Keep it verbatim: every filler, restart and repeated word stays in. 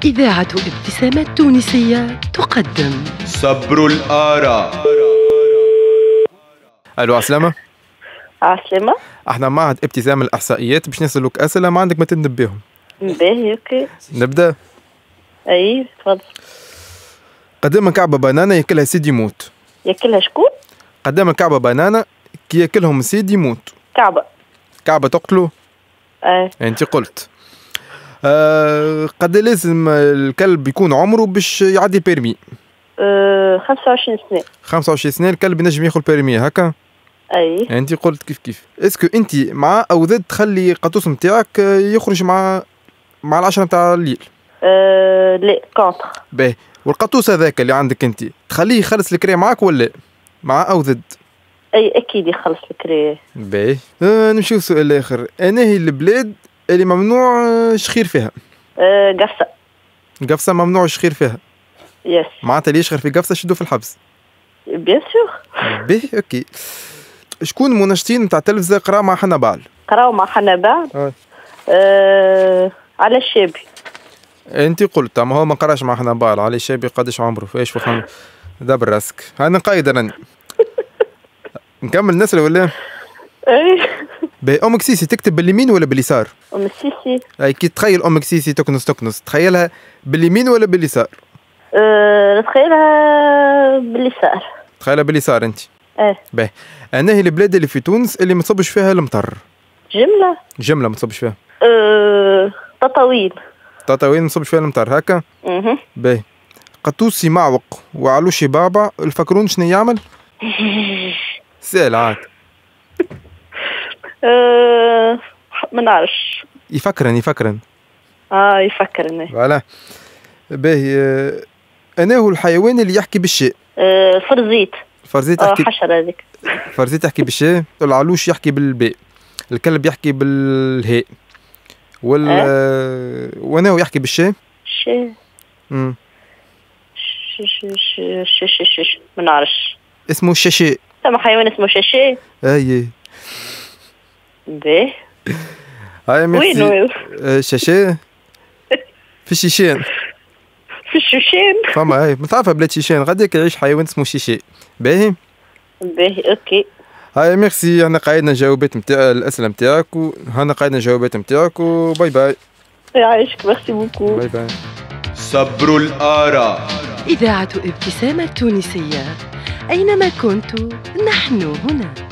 إذاعة ابتسامات تونسية تقدم صبر الآراء. الو عسلامة. عسلامة. احنا معهد ابتسام الإحصائيات باش نسألوك أسئلة ما عندك ما تنبههم. باهي اوكي. نبدأ. اي تفضل. قدام كعبة بنانة ياكلها سيد يموت. ياكلها شكون؟ قدام الكعبة بنانة كي ياكلهم سيد يموت. كعبة. كعبة تقتله؟ اي انت قلت. آه قد لازم الكلب يكون عمره باش يعدي البيرمي؟ أه خمسة وعشرين سنة. خمسة وعشرين سنة الكلب ينجم ياخذ البيرمي هكا؟ اي انت قلت كيف كيف. اسكو انت مع او ضد تخلي قطوس نتاعك يخرج مع مع العشرة نتاع الليل؟ أه لا كونتر. باهي، والقطوس هذاك اللي عندك انت تخليه يخلص الكري معك ولا مع او ضد؟ اي اكيد يخلص الكري. باهي. آه نمشيو سؤال اخر. انا هي البلاد اللي ممنوع شخير فيها؟ أه قفصة. قفصة ممنوع شخير فيها؟ يس. معناتها اللي يشخر في قفصة شدوه في الحبس. بيان سور. باهي اوكي. شكون مناشطين نتاع التلفزة قراو مع حنا بعل؟ قراو مع حنا بعل؟ اه أه على الشابي. انت قلت اما هو ما قراش مع حنا بعل. علي الشابي قداش عمره فايش فخم دبر راسك. انا قايد انا نكمل نسأل ولا؟ اي باهي. امك سيسي تكتب باليمين ولا باليسار؟ ام السيسي. اي كي تخيل امك سيسي تكنس تكنس تخيلها باليمين ولا باليسار؟ أه نتخيلها باليسار. تخيلها باليسار انت. ايه باهي. انا هي البلاد اللي في تونس اللي ما تصبش فيها المطر. جملة. جمله ما تصبش فيها. أه تطاوين. تطاوين ما تصبش فيها المطر هكا. اها باهي. قطوسي معوق وعلوشي بابا الفكرون شنو يعمل؟ سأل عاد. أه ما نعرفش. يفكرن يفكرن. اه يفكرني. فوالا. باهي. آه، انا هو الحيوان اللي يحكي بالشيء. أه فرزيت. فرزيت اه يحكي. حشرة هذيك. فرزيت يحكي بالشيء. العلوش يحكي بالباء. الكلب يحكي بالهاء. وال أه؟ وانا هو يحكي بالشيء. شي امم ش ش ش ش ش ش ما نعرفش. اسمه الشاشي. ثم حيوان اسمه شاشي. اي باهي. هاي ميرسي. وين آه شاشي في الشيشان. في الشوشين. فما هاي متعرفة بلاد شيشان غاديك يعيش حيوان اسمه شيشي. باهي. باهي اوكي. هاي ميرسي. انا قايدنا الجوابات نتاع الاسئله نتاعك وهنا قايدنا الجوابات نتاعك وباي باي. يعيشك ميرسي بوكو. باي باي. صبر الآراء. إذاعة ابتسامات تونسية، أينما كنت نحن هنا.